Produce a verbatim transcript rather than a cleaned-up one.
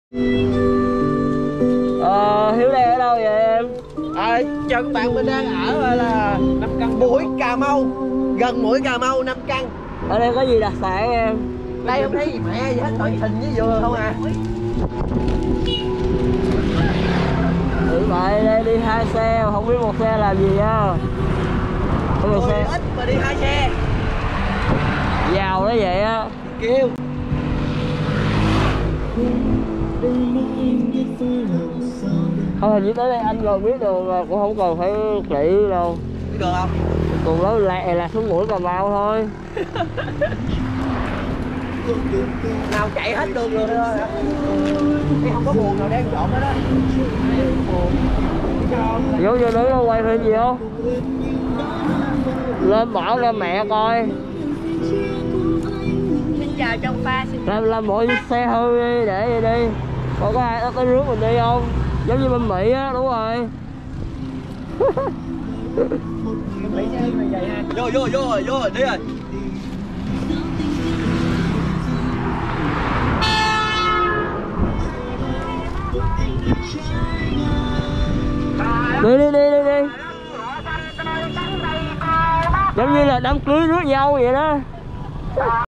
Ờ, Hiếu đây ở đâu vậy em? À, chào các bạn, mình đang ở gọi là năm căn mũi Cà Mau, gần mũi Cà Mau năm căn. Ở đây có gì đặc sản em? Đây không thấy gì mẹ gì hết, toàn thịnh với dừa không à. Ừ, vậy đây đi hai xe, không biết một xe làm gì á. Có một Tôi xe ít mà đi hai xe. giàu đó vậy á. Kêu Không, hình như tới đây anh rồi biết đường là cũng không cần phải kỹ đâu. biết được không? Còn nó lạc lạc xuống mũi Cà Mau thôi. Nào chạy hết đường rồi thôi hả? Thì không có buồn nào đang trộn hết đó. Vô vô đứng nó quay phim gì không? Lên bảo ra mẹ coi. Xin chào trong pha, xin Làm làm mọi xe hư đi, để vậy đi. Còn có ai có rước mình đi không? Giống như bên Mỹ á, đúng rồi. Vô vô vô rồi, vô rồi, đi rồi. Đi đi đi đi đi. Giống như là đám cưới rước nhau vậy đó.